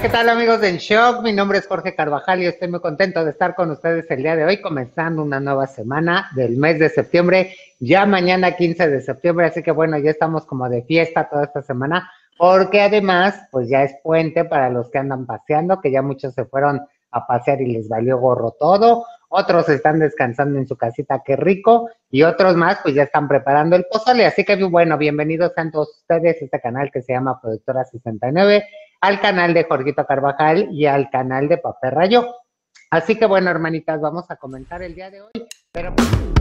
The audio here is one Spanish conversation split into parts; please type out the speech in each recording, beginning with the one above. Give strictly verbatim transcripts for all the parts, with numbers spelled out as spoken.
Hola, ¿qué tal amigos del Shock? Mi nombre es Jorge Carvajal y estoy muy contento de estar con ustedes el día de hoy, comenzando una nueva semana del mes de septiembre, ya mañana quince de septiembre, así que bueno, ya estamos como de fiesta toda esta semana, porque además, pues ya es puente para los que andan paseando, que ya muchos se fueron a pasear y les valió gorro todo, otros están descansando en su casita, qué rico, y otros más, pues ya están preparando el pozole, así que bueno, bienvenidos a todos ustedes a este canal que se llama Productora sesenta y nueve, al canal de Jorgito Carvajal y al canal de Papá Rayo. Así que bueno, hermanitas, vamos a comentar el día de hoy, pero...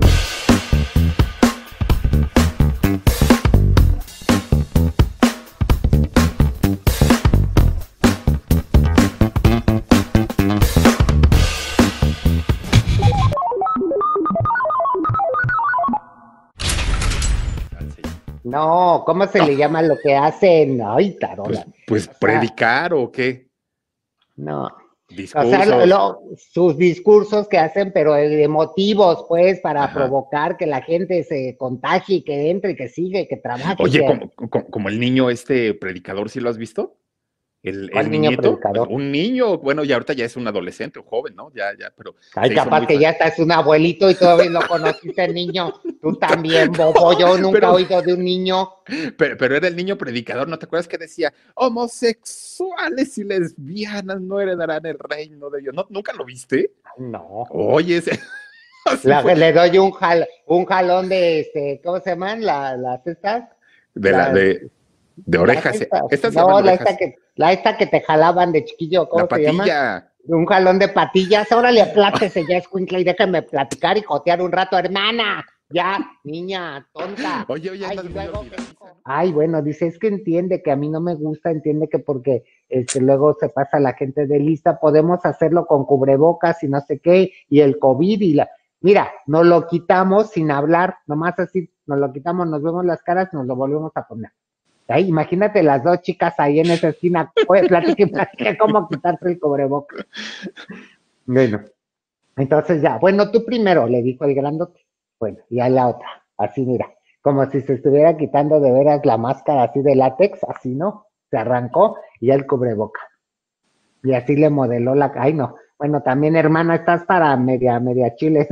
No, ¿cómo se le llama lo que hacen? Ay, tarola. Pues, pues O sea, predicar o qué. no. Discursos. O sea, lo, lo, sus discursos que hacen, pero emotivos, pues, para Ajá. provocar que la gente se contagie, que entre, que siga, que trabaje. Oye, que... como, como, como el niño este predicador, ¿sí lo has visto? El, ¿Cuál el niño niñito, predicador? un niño, bueno, ya ahorita ya es un adolescente o joven, ¿no? Ya, ya, pero Ay, se hizo capaz muy que fan. ya estás un abuelito y todavía no conociste al niño. Tú también, bobo. No, Yo nunca pero, he oído de un niño. pero, pero era el niño predicador, ¿no te acuerdas que decía homosexuales y lesbianas no heredarán el reino de Dios? ¿No, ¿Nunca lo viste? No. Oye, ese, así La, fue. le doy un, jal, un jalón de, este, ¿cómo se llaman? La, las estas. De la, Las, de, de las orejas, estas. estas se llaman No, la esta orejas. que, la esta que te jalaban de chiquillo, ¿cómo La se llama? patilla. Un jalón de patillas. Órale, aplástese ya, escuincla, y déjame platicar y jotear un rato, hermana. Ya, niña, tonta. Oye, oye, Ay, andas y muy luego me olvidadiza, dijo, ¿no? ay, bueno, dice, es que entiende que a mí no me gusta, entiende que porque este, luego se pasa la gente de lista, podemos hacerlo con cubrebocas y no sé qué, y el COVID y la... Mira, nos lo quitamos sin hablar, nomás así, nos lo quitamos, nos vemos las caras, nos lo volvemos a poner. Ay, imagínate las dos chicas ahí en esa esquina, pues, platique, platique cómo quitarse el cubrebocas. Bueno, entonces ya, bueno, tú primero, le dijo el grandote. Bueno, y a la otra, así mira, como si se estuviera quitando de veras la máscara así de látex, así, ¿no? Se arrancó y ya el cubreboca. Y así le modeló la, ay no, bueno, también hermana, estás para media, media chile.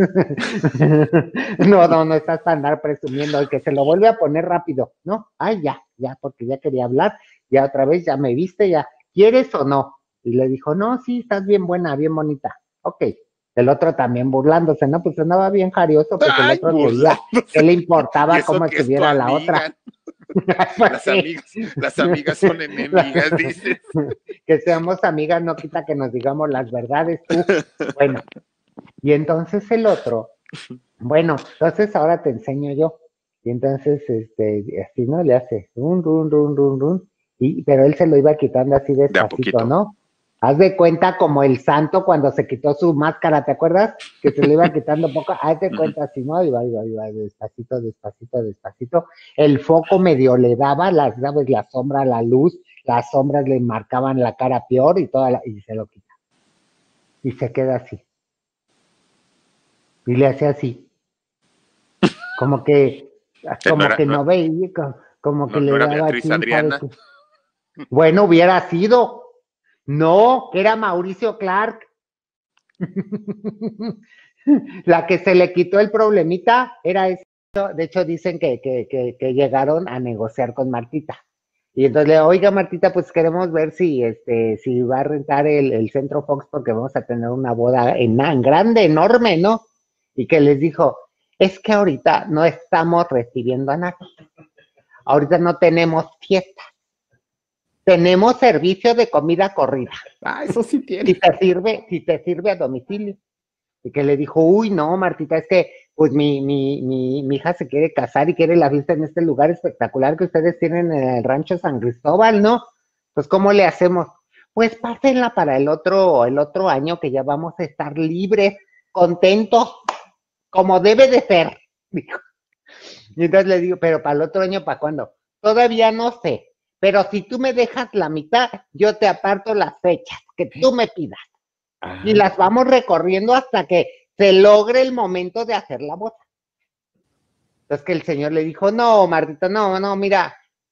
No, no, no estás para andar presumiendo, el que se lo vuelve a poner rápido, ¿no? Ay, ya, ya, porque ya quería hablar, ya otra vez, ya me viste, ya, ¿quieres o no? Y le dijo, no, sí, estás bien buena, bien bonita. Ok. El otro también burlándose, ¿no? Pues andaba bien jarioso, pues el Ay, otro quería, ¿qué burlándose. le Y importaba eso cómo que es tu estuviera la otra? amiga. Pues Las sí. amigas, las amigas son enemigas, dices. Que seamos amigas no quita que nos digamos las verdades, tú. Bueno, y entonces el otro, bueno, entonces ahora te enseño yo. Y entonces, este, así, ¿no? Le hace run, run, run, run, run. Y, pero él se lo iba quitando así De a despacito, poquito. ¿no? Haz de cuenta como el santo cuando se quitó su máscara, ¿te acuerdas? Que se le iba quitando poco. Haz de cuenta así, ¿no? Iba, iba, iba, despacito, despacito, despacito. El foco medio le daba, las, ¿sabes? La sombra, la luz, las sombras le marcaban la cara peor y toda la, y se lo quita. Y se queda así. Y le hace así. Como que, Que no como era, que no, no veía, como, como que no, no le era daba, Beatriz quién sabe Adriana. qué. Bueno, hubiera sido. No, que era Mauricio Clark. La que se le quitó el problemita era eso. De hecho, dicen que, que, que, que llegaron a negociar con Martita. Y entonces le, oiga Martita, pues queremos ver si este, si va a rentar el, el Centro Fox porque vamos a tener una boda en, en grande, enorme, ¿no? Y que les dijo, es que ahorita no estamos recibiendo a nadie. Ahorita no tenemos fiesta. Tenemos servicio de comida corrida. Ah, eso sí Si tiene. te sirve, si te sirve a domicilio. Y que le dijo, uy, no, Martita, es que pues mi, mi, mi, mi hija se quiere casar y quiere la fiesta en este lugar espectacular que ustedes tienen en el rancho San Cristóbal, ¿no? Pues, ¿cómo le hacemos? Pues pásenla para el otro, el otro año que ya vamos a estar libres, contentos, como debe de ser, dijo. Y entonces le digo, pero para el otro año, ¿para cuándo? Todavía no sé, pero si tú me dejas la mitad, yo te aparto las fechas que tú me pidas. Y Ah, las vamos recorriendo hasta que se logre el momento de hacer la boda. Entonces que el señor le dijo, no, Martita, no, no, mira,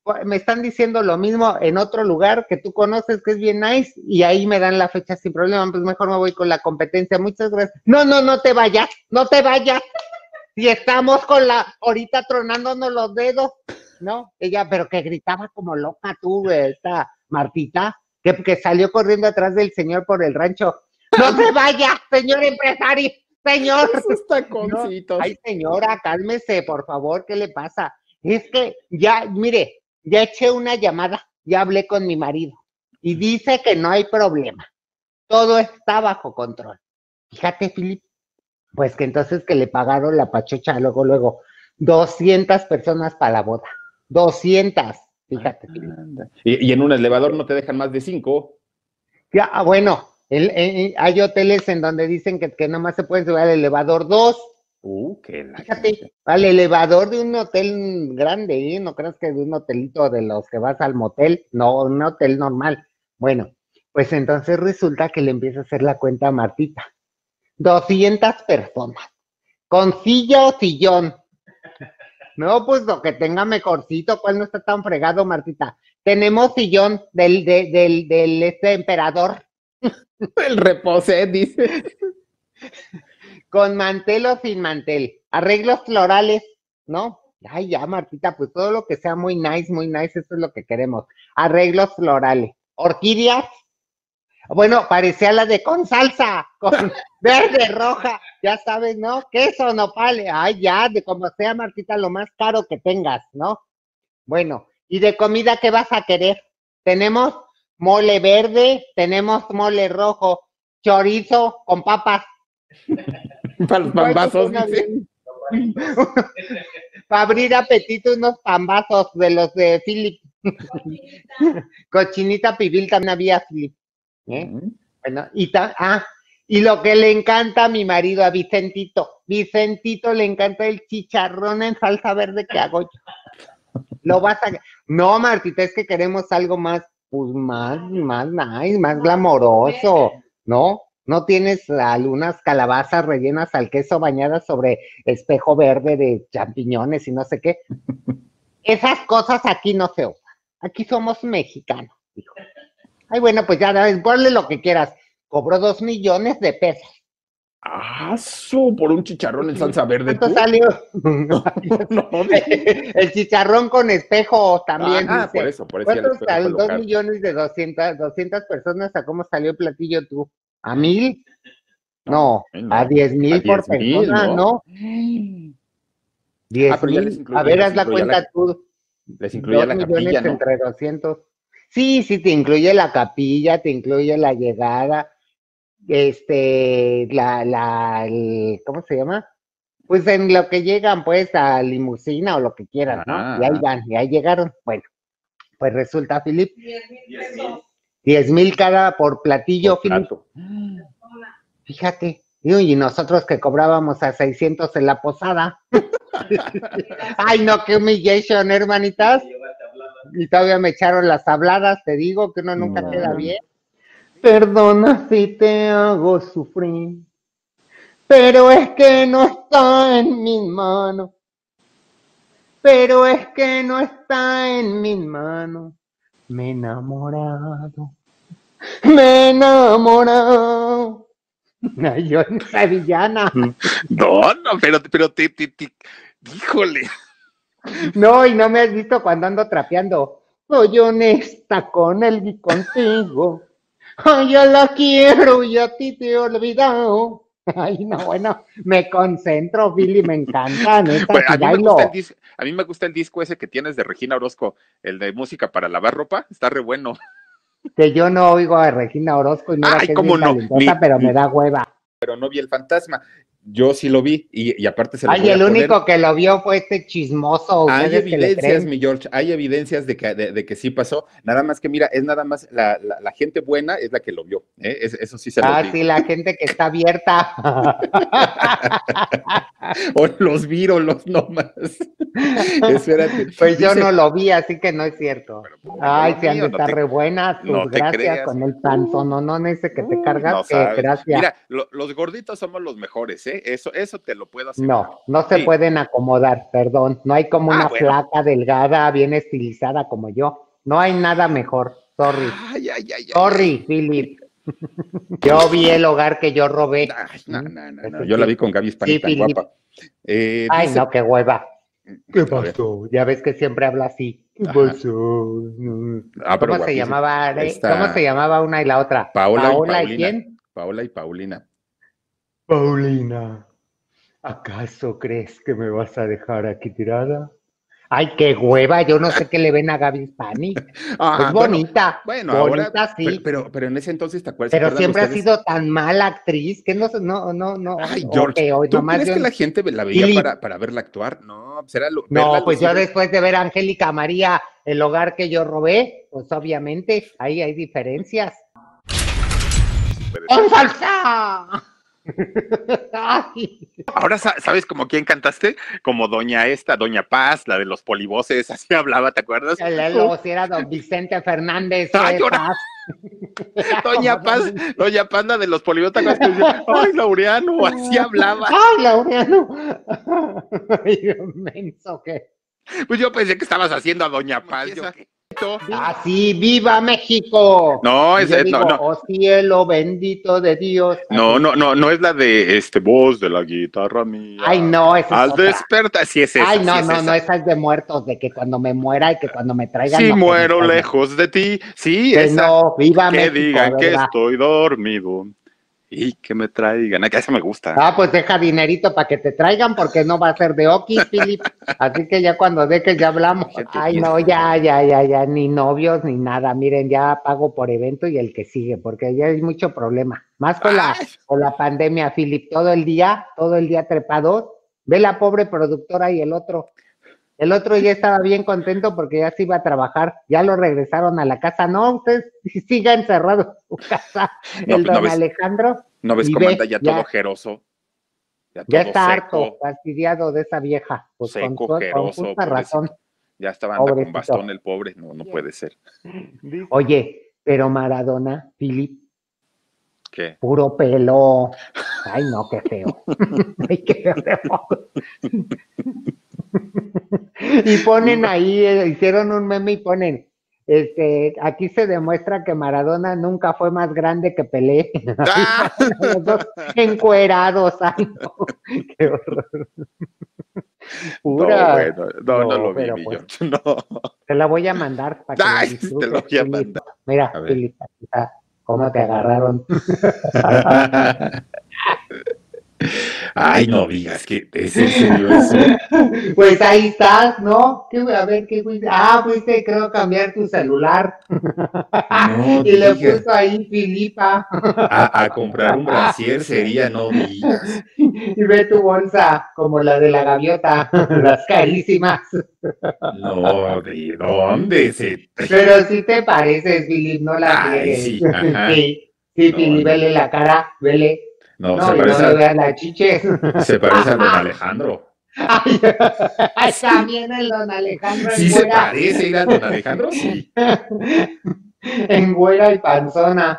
me están diciendo lo mismo en otro lugar que tú conoces, que es bien nice, y ahí me dan la fecha sin problema, pues mejor me voy con la competencia, muchas gracias. No, no, no te vayas, no te vayas, si estamos con la, ahorita tronándonos los dedos, ¿no? Ella, pero que gritaba como loca tú, esta Martita, que, que salió corriendo atrás del señor por el rancho. ¡No se vaya, señor empresario! ¡Señor! Esos taconcitos. No, ay, señora, cálmese, por favor, ¿qué le pasa? Es que ya, mire, ya eché una llamada, ya hablé con mi marido y dice que no hay problema, todo está bajo control. Fíjate, Filip, pues que entonces que le pagaron la pachocha luego, luego, doscientas personas para la boda, doscientas, fíjate. Ah, y, y en un elevador no te dejan más de cinco. Ya, ah, bueno, el, el, hay hoteles en donde dicen que, que nomás se puede subir al elevador dos. Uh, qué la Fíjate, gente. al elevador de un hotel grande, ¿eh? No creas que de un hotelito de los que vas al motel, no, un hotel normal. Bueno, pues entonces resulta que le empieza a hacer la cuenta a Martita. doscientas personas, con silla o sillón. No, pues lo que tenga mejorcito, ¿cuál no está tan fregado, Martita? Tenemos sillón del, de, del, del este emperador. El reposé, dice. Con mantel o sin mantel, arreglos florales, ¿no? Ay, ya, Martita, pues todo lo que sea muy nice, muy nice, eso es lo que queremos. Arreglos florales, orquídeas, bueno, parecía la de con salsa, con verde, roja, ya sabes, ¿no? Queso, nopales, ay, ya, de como sea, Martita, lo más caro que tengas, ¿no? Bueno, ¿y de comida qué vas a querer? Tenemos mole verde, tenemos mole rojo, chorizo con papas. Para los pambazos, dice. Para abrir apetito, unos pambazos de los de Philip. Cochinita pibil también había, Philip. ¿Eh? Uh-huh. Bueno, y ta ah, y lo que le encanta a mi marido, a Vicentito. Vicentito le encanta el chicharrón en salsa verde que hago yo. Lo vas a... No, Martita, es que queremos algo más, pues más, más nice, más glamoroso, ¿no? ¿No tienes algunas calabazas rellenas al queso bañadas sobre espejo verde de champiñones y no sé qué? Esas cosas aquí no se usan. Aquí somos mexicanos, dijo. Ay, bueno, pues ya, ponle lo que quieras. Cobró dos millones de pesos. Ah, su, por un chicharrón en salsa verde. ¿Cuánto salió? No, no, el chicharrón con espejo también. Ah, dice. por eso, por eso. ¿Cuánto salió? Dos millones de doscientas, doscientas personas. ¿A cómo salió el platillo tú? ¿A mil? No, no, no. A diez mil por persona, ¿no? ¿no? Diez ah, mil. A ver, haz la cuenta la, tú. Les incluye la capilla, ¿no? Entre doscientos. Sí, sí, te incluye la capilla, te incluye la llegada, este, la, la, el, ¿cómo se llama? Pues en lo que llegan, pues, a limusina o lo que quieran, ¿no? Ah. Y ahí van, y ahí llegaron. Bueno, pues resulta, Filip. Diez mil cada por platillo, Filip. Fíjate. Y nosotros que cobrábamos a seiscientos en la posada. Ay, no, qué humillation, hermanitas. Y todavía me echaron las habladas, te digo que uno nunca no. queda bien. Perdona si te hago sufrir, pero es que no está en mis manos. Pero es que no está en mis manos. Me he enamorado. Me he enamorado. Ay, yo en esa villana. No, no, pero, pero te, te, te, híjole. No, y no me has visto cuando ando trapeando. Soy honesta con él y contigo. Ay, yo la quiero y a ti te he olvidado. Ay, no, bueno, me concentro, Billy, me encanta. Neta, bueno, a, mí me gusta el disco, a mí me gusta el disco ese que tienes de Regina Orozco, el de música para lavar ropa, está re bueno. Que yo no oigo a Regina Orozco y mira Ay, que cómo es no, ni, pero me da hueva. Pero no vi el fantasma. Yo sí lo vi, y, y aparte se lo Ay, voy el a único poner. que lo vio fue este chismoso. Hay evidencias, mi George, hay evidencias de que, de, de que sí pasó. Nada más que, mira, es nada más la, la, la gente buena es la que lo vio. ¿eh? Es, eso sí se lo Ah, digo. sí, la gente que está abierta. O los vírolos nomás. Espérate. Pues yo Dice, no lo vi, así que no es cierto. Pero, ay, si han de estar no re buenas, tus no gracias con el panzononón ese que te cargas, no que gracias. Mira, lo, los gorditos somos los mejores, ¿eh? ¿eh? Eso, eso te lo puedo hacer. No, no se Sí. pueden acomodar, perdón. No hay como Ah, una bueno. flaca, delgada, bien estilizada como yo. No hay nada mejor. Sorry. Ay, ay, ay, ay, Sorry, ay. Philip. Yo vi el hogar que yo robé. Ay, no, ¿Mm? no, no, no. Ese Yo la vi sí. con Gaby Spani Sí, tan Philip. guapa. Eh, Ay, dice, no, qué hueva. ¿Qué a ver, pasó? Ya ves que siempre habla así. ¿Qué ajá. pasó? No. Ah, pero ¿Cómo se guapísima. llamaba? Are? ¿Cómo se Está llamaba una y la otra? Paola y ¿Paola y Paulina. quién? Paola y Paulina. Paulina, ¿acaso crees que me vas a dejar aquí tirada? Ay, qué hueva, yo no sé qué le ven a Gaby Spani. Es Ajá, bueno, bonita, bueno, ahora, bonita pero, sí, pero, pero en ese entonces, ¿te acuerdas? ¿Se pero acuerdan siempre ha ustedes? sido tan mala actriz que no, no, no, no, Ay, o George, que hoy ¿tú nomás crees yo, que la gente la veía Philip, para, para verla actuar? No, pues era lo- verla no, pues yo lucir. después de ver a Angélica María, el hogar que yo robé, pues obviamente ahí hay diferencias. Puede ser. ¡En salsa! Ay. Ahora, sa- ¿sabes como quién cantaste? Como Doña esta, Doña Paz, la de los polivoces, así hablaba, ¿te acuerdas? El, Uh, lo, si era don Vicente Fernández ay, eh, ahora, Paz. Era Doña como Paz, don Doña Paz, la de los polivoces, ¿te acuerdas que decía, ay, Laureano, así hablaba? ¡Ay, Laureano! ¡Ay, menso que! Pues yo pensé que estabas haciendo a Doña Paz. Yo, ¿qué? Así, ¡viva México! No, Y es, yo eh, no, digo, no, oh cielo bendito de Dios, no, así. no, no, no es la de este voz de la guitarra mía. Ay, no, esa es Al otra. despertar, sí es Ay, esa, sí no, es no, no, esa. esa es de muertos, de que cuando me muera y que cuando me traigan, Si no, que me muero traigan. lejos de ti, sí, Que esa. no, ¡viva Que México! A digan ver, que va. estoy dormido y que me traigan. Ah, que esa me gusta. Ah, pues deja dinerito para que te traigan, porque no va a ser de Oquis, Philip. Así que ya cuando dejes ya hablamos. Fíjate Ay, bien. no, ya, ya, ya, ya, ni novios ni nada. Miren, ya pago por evento y el que sigue, porque ya hay mucho problema. Más con la, Ay, con la pandemia, Philip. Todo el día, todo el día trepados. Ve la pobre productora y el otro. El otro ya estaba bien contento porque ya se iba a trabajar. Ya lo regresaron a la casa. No, usted siga encerrado en su casa. no, El pues no don ves, Alejandro. no ves Y cómo anda ve, ya todo ya. jeroso, ya Ya todo está harto, seco, fastidiado de esa vieja, pues con, seco, con jeroso, justa razón, pobrecito. Ya estaba anda con bastón pobrecito. el pobre, no, no puede ser. Oye, pero Maradona, Philip, ¿Qué? puro pelo. Ay, no, qué feo. Ay, qué feo. Y ponen ahí, eh, hicieron un meme y ponen, este, aquí se demuestra que Maradona nunca fue más grande que Pelé. Ahí ¡Ah! ponen a los dos encuerados. Ay, no, qué horror. No, Pura. bueno, no, no No, lo vi, pero mi pues. George, no. Te la voy a mandar para que la Ay, sí, te lo disfrutes, voy a Philip. mandar. Mira, A ver. Philip, aquí está cómo te agarraron. Ay, no digas que es en serio eso. Pues ahí estás, ¿no? ¿Qué, a ver, ¿qué fuiste? Ah, fuiste, creo, a cambiar tu celular. No Y le digas. puso ahí Filipa. A, a comprar un brasier sería, no digas. Y ve tu bolsa, como la de la gaviota, las carísimas. No, ¿de dónde se...? Pero sí te pareces, Philip, no la Ay, riegues. sí, ajá. Sí, sí, No, Philip, no. vele la cara, vele. No, No, se y no parece le a, veas las chiches. se parece a don Alejandro. Ay, ay, también el don Alejandro en Sí se güera. parece, ir a don Alejandro, sí. En güera y panzona.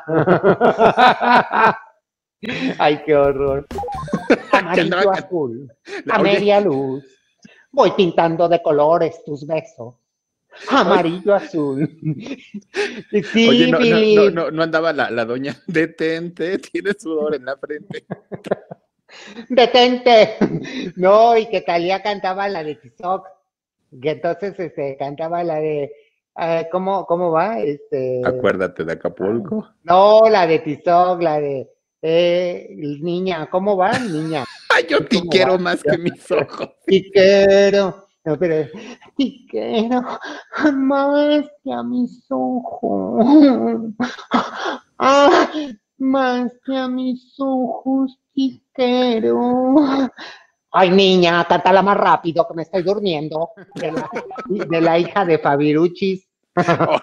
Ay, qué horror. Que andaba Amarillo can- azul, a Oye, media luz. Voy pintando de colores tus besos. oye, Amarillo azul. oye, Sí, no, no, no, Philip. no, no andaba la, la doña, detente, tiene sudor en la frente. Detente. No, y que Talía cantaba la de Tizoc. Que entonces este, cantaba la de. eh, ¿cómo, ¿Cómo va? Este. Acuérdate de Acapulco. No, la de Tizoc, la de. Eh, niña, ¿cómo va, niña? Ay, yo te ¿Cómo quiero va? más que mis ojos. Te quiero. No, pero. Te quiero más que a mis ojos. Ah, más que a mis ojos te quiero. Ay, niña, cántala más rápido que me estoy durmiendo. De la, de la hija de Fabiruchis. Oh,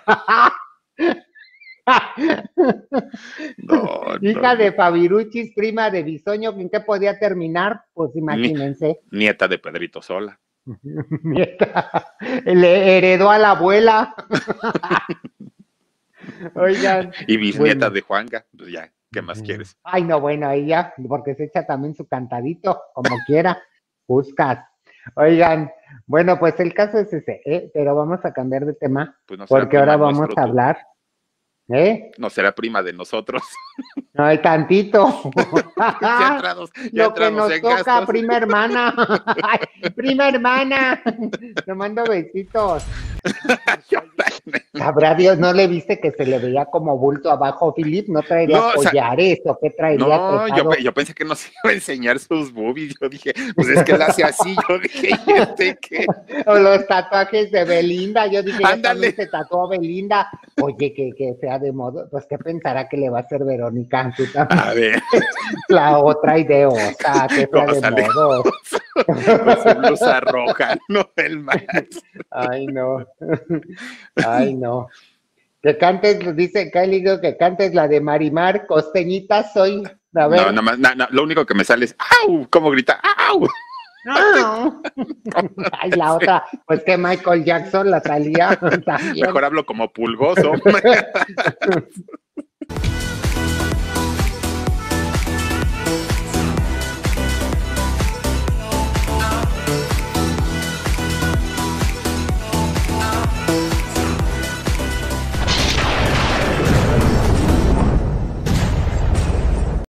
no, no, Hija no. de Fabiruchis, prima de Bisoño, ¿en qué podía terminar? Pues Ni- imagínense. nieta de Pedrito Sola. Nieta, le heredó a la abuela. Oigan, Y bisnieta bueno, de Juanga. Pues ya. ¿Qué más quieres? Ay, no, bueno, ella, porque se echa también su cantadito, como quiera, buscas. Oigan, bueno, pues el caso es ese, ¿eh? Pero vamos a cambiar de tema, Pues no será porque ahora prima vamos nuestro a tú. hablar, ¿eh? No será prima de nosotros. No hay tantito. ya entrados, ya Lo que entrados nos en toca, gastos. prima hermana. Ay, prima hermana. Te mando besitos. Sabrá Dios, ¿no le viste que se le veía como bulto abajo, Philip? ¿No traería No, o sea, collares o qué traería No, yo, trepado? pe- yo pensé que nos iba a enseñar sus boobies. Yo dije, pues es que él hace así. Yo dije, ¿y este qué? O los tatuajes de Belinda. Yo dije, ya Ándale. también se tatuó Belinda. Oye, que, que sea de modo. Pues, ¿qué pensará que le va a hacer Verónica? Tú también. A ver, La otra ideosa, que sea ¿cómo de sale? modo. Con su blusa roja, no el más. Ay, no. Ay, no. Que cantes, dice Kylie, digo que cantes la de Marimar, costeñita soy. A ver. No, nada más, na- na- lo único que me sale es ¡au! ¿Cómo grita? ¡Au! No. Ay, la otra, pues que Michael Jackson la salía también. Mejor hablo como pulgoso.